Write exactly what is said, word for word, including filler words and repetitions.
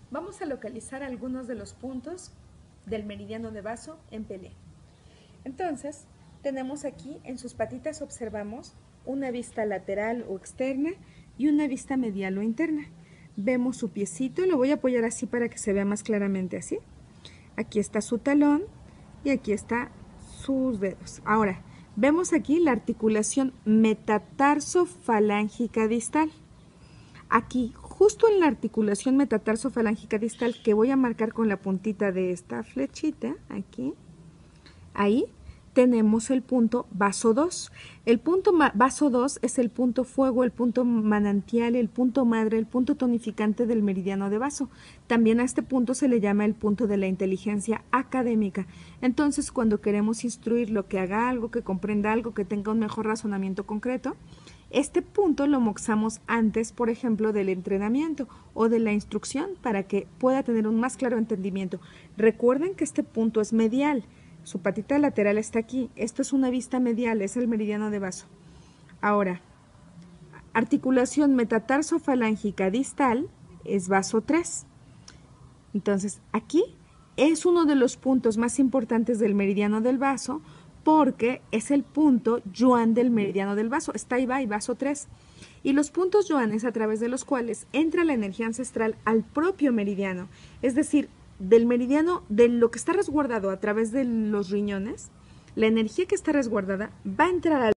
Vamos a localizar algunos de los puntos del meridiano de vaso en Pelé. Entonces, tenemos aquí en sus patitas, observamos una vista lateral o externa y una vista medial o interna. Vemos su piecito, lo voy a apoyar así para que se vea más claramente así. Aquí está su talón y aquí está sus dedos. Ahora, vemos aquí la articulación metatarsofalángica distal. Aquí, justo en la articulación metatarsofalángica distal, que voy a marcar con la puntita de esta flechita, aquí, ahí tenemos el punto vaso dos. El punto vaso dos es el punto fuego, el punto manantial, el punto madre, el punto tonificante del meridiano de vaso. También a este punto se le llama el punto de la inteligencia académica. Entonces, cuando queremos instruirlo, que haga algo, que comprenda algo, que tenga un mejor razonamiento concreto, este punto lo moxamos antes, por ejemplo, del entrenamiento o de la instrucción para que pueda tener un más claro entendimiento. Recuerden que este punto es medial. Su patita lateral está aquí. Esto es una vista medial, es el meridiano de vaso. Ahora, articulación metatarsofalángica distal es vaso tres. Entonces, aquí es uno de los puntos más importantes del meridiano del vaso porque es el punto yuan del meridiano del vaso. Está ahí va, y vaso tres. Y los puntos yuanes a través de los cuales entra la energía ancestral al propio meridiano, es decir, del meridiano, de lo que está resguardado a través de los riñones, la energía que está resguardada va a entrar al